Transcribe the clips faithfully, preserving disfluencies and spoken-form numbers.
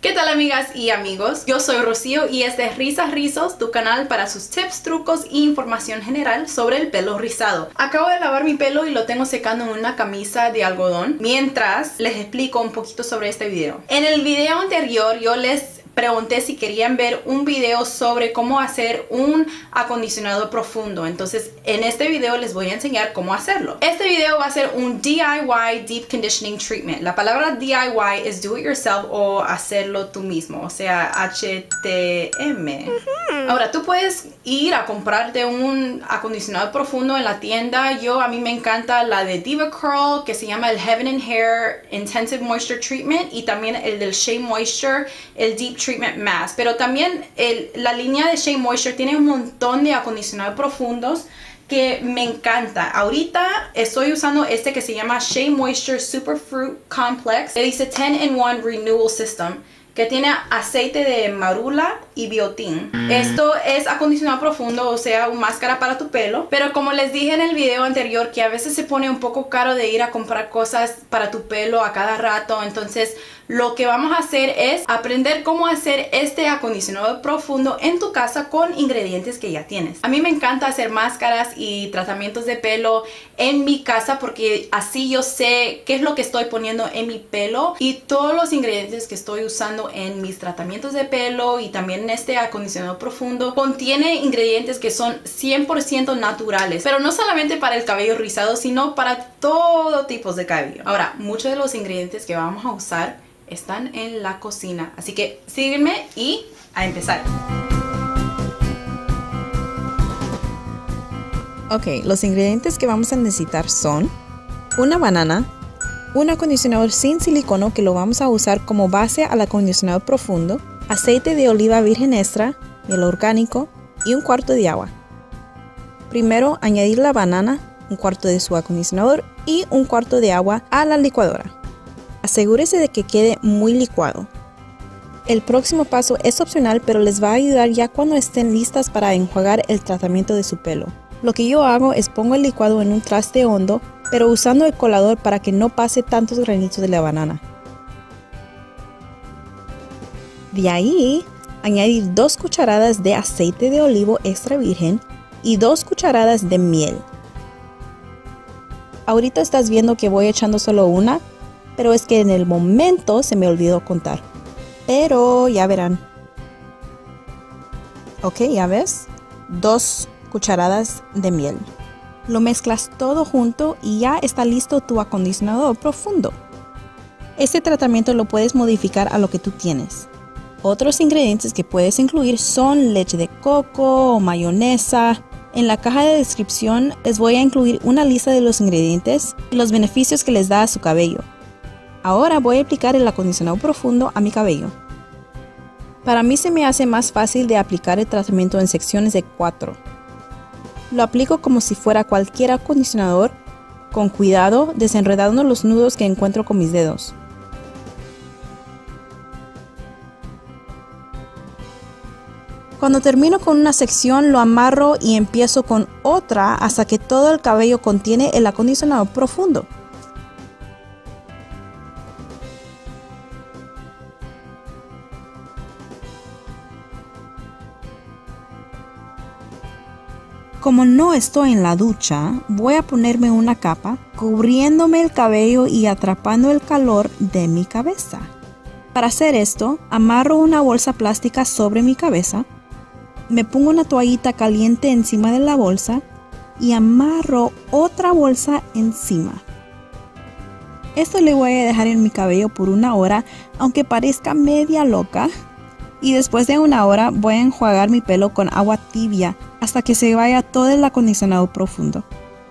¿Qué tal amigas y amigos? Yo soy Rocío y este es Risas Rizos, tu canal para sus tips, trucos e información general sobre el pelo rizado. Acabo de lavar mi pelo y lo tengo secando en una camisa de algodón mientras les explico un poquito sobre este video. En el video anterior yo les pregunté si querían ver un video sobre cómo hacer un acondicionador profundo. Entonces en este video les voy a enseñar cómo hacerlo. Este video va a ser un D I Y Deep Conditioning Treatment. La palabra D I Y es do it yourself o hacerlo tú mismo, o sea H T M. Uh-huh. Ahora tú puedes ir a comprarte un acondicionador profundo en la tienda. Yo a mí me encanta la de DevaCurl, que se llama el Heaven and Hair Intensive Moisture Treatment, y también el del Shea Moisture, el Deep Treatment Mask. Pero también el, la línea de Shea Moisture tiene un montón de acondicionadores profundos que me encanta. Ahorita estoy usando este que se llama Shea Moisture Superfruit Complex, que dice ten in one Renewal System, que tiene aceite de marula y biotín. Esto es acondicionador profundo, o sea, una máscara para tu pelo. Pero como les dije en el video anterior, que a veces se pone un poco caro de ir a comprar cosas para tu pelo a cada rato. Entonces lo que vamos a hacer es aprender cómo hacer este acondicionador profundo en tu casa con ingredientes que ya tienes. A mí me encanta hacer máscaras y tratamientos de pelo en mi casa porque así yo sé qué es lo que estoy poniendo en mi pelo y todos los ingredientes que estoy usando en mis tratamientos de pelo y también en este acondicionador profundo contiene ingredientes que son cien por ciento naturales, pero no solamente para el cabello rizado, sino para todo tipo de cabello. Ahora, muchos de los ingredientes que vamos a usar están en la cocina, así que sígueme y a empezar. Ok, los ingredientes que vamos a necesitar son una banana, un acondicionador sin silicono que lo vamos a usar como base al acondicionador profundo, aceite de oliva virgen extra, miel orgánico y un cuarto de agua. Primero, añadir la banana, un cuarto de su acondicionador y un cuarto de agua a la licuadora. Asegúrese de que quede muy licuado. El próximo paso es opcional, pero les va a ayudar ya cuando estén listas para enjuagar el tratamiento de su pelo. Lo que yo hago es pongo el licuado en un traste hondo, pero usando el colador para que no pase tantos granitos de la banana. De ahí, añadir dos cucharadas de aceite de olivo extra virgen y dos cucharadas de miel. Ahorita estás viendo que voy echando solo una, pero es que en el momento se me olvidó contar. Pero ya verán. Ok, ya ves. Dos cucharadas de miel. Lo mezclas todo junto y ya está listo tu acondicionador profundo. Este tratamiento lo puedes modificar a lo que tú tienes. Otros ingredientes que puedes incluir son leche de coco o mayonesa. En la caja de descripción les voy a incluir una lista de los ingredientes y los beneficios que les da a su cabello. Ahora voy a aplicar el acondicionador profundo a mi cabello. Para mí se me hace más fácil de aplicar el tratamiento en secciones de cuatro. Lo aplico como si fuera cualquier acondicionador, con cuidado, desenredando los nudos que encuentro con mis dedos. Cuando termino con una sección lo amarro y empiezo con otra hasta que todo el cabello contiene el acondicionador profundo. Como no estoy en la ducha, voy a ponerme una capa cubriéndome el cabello y atrapando el calor de mi cabeza. Para hacer esto, amarro una bolsa plástica sobre mi cabeza, me pongo una toallita caliente encima de la bolsa y amarro otra bolsa encima. Esto le voy a dejar en mi cabello por una hora, aunque parezca media loca. Y después de una hora voy a enjuagar mi pelo con agua tibia hasta que se vaya todo el acondicionador profundo.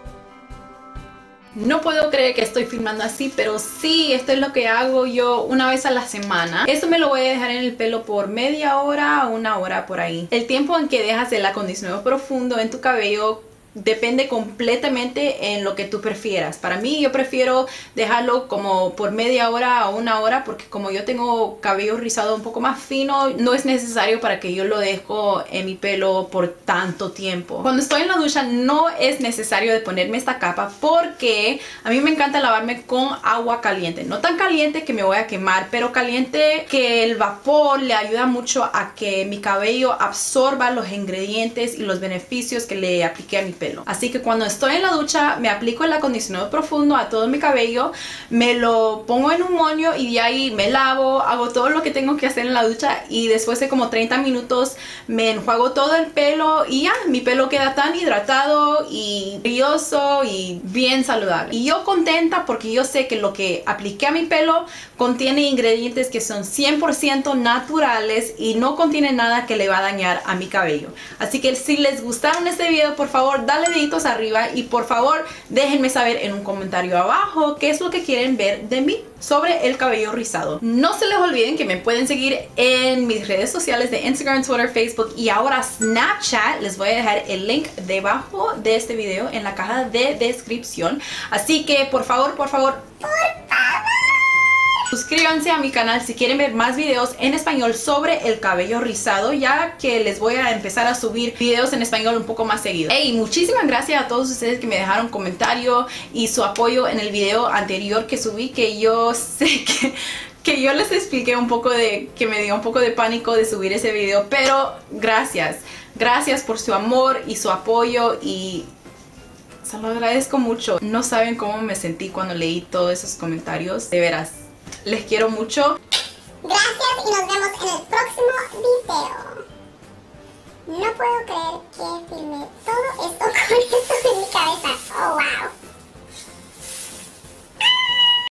No puedo creer que estoy filmando así, pero sí, esto es lo que hago yo una vez a la semana. Esto me lo voy a dejar en el pelo por media hora o una hora por ahí. El tiempo en que dejas el acondicionador profundo en tu cabello depende completamente en lo que tú prefieras. Para mí, yo prefiero dejarlo como por media hora o una hora, porque como yo tengo cabello rizado un poco más fino, no es necesario para que yo lo dejo en mi pelo por tanto tiempo. Cuando estoy en la ducha no es necesario de ponerme esta capa, porque a mí me encanta lavarme con agua caliente. No tan caliente que me voy a quemar, pero caliente que el vapor le ayuda mucho a que mi cabello absorba los ingredientes y los beneficios que le apliqué a mi pelo. Así que cuando estoy en la ducha me aplico el acondicionador profundo a todo mi cabello, me lo pongo en un moño y de ahí me lavo, hago todo lo que tengo que hacer en la ducha y después de como treinta minutos me enjuago todo el pelo y ya, mi pelo queda tan hidratado y brilloso y bien saludable. Y yo contenta porque yo sé que lo que apliqué a mi pelo contiene ingredientes que son cien por ciento naturales y no contiene nada que le va a dañar a mi cabello. Así que si les gustaron este video, por favor dale deditos arriba y por favor déjenme saber en un comentario abajo qué es lo que quieren ver de mí sobre el cabello rizado. No se les olviden que me pueden seguir en mis redes sociales de Instagram, Twitter, Facebook y ahora Snapchat. Les voy a dejar el link debajo de este video en la caja de descripción. Así que por favor, por favor, por favor, suscríbanse a mi canal si quieren ver más videos en español sobre el cabello rizado, ya que les voy a empezar a subir videos en español un poco más seguido. Hey, muchísimas gracias a todos ustedes que me dejaron comentario y su apoyo en el video anterior que subí, que yo sé que... que yo les expliqué un poco de... que me dio un poco de pánico de subir ese video, pero gracias. Gracias por su amor y su apoyo y... se lo agradezco mucho. No saben cómo me sentí cuando leí todos esos comentarios. De veras, les quiero mucho. Gracias y nos vemos en el próximo video. No puedo creer que filmé todo esto con esto en mi cabeza. Oh, wow.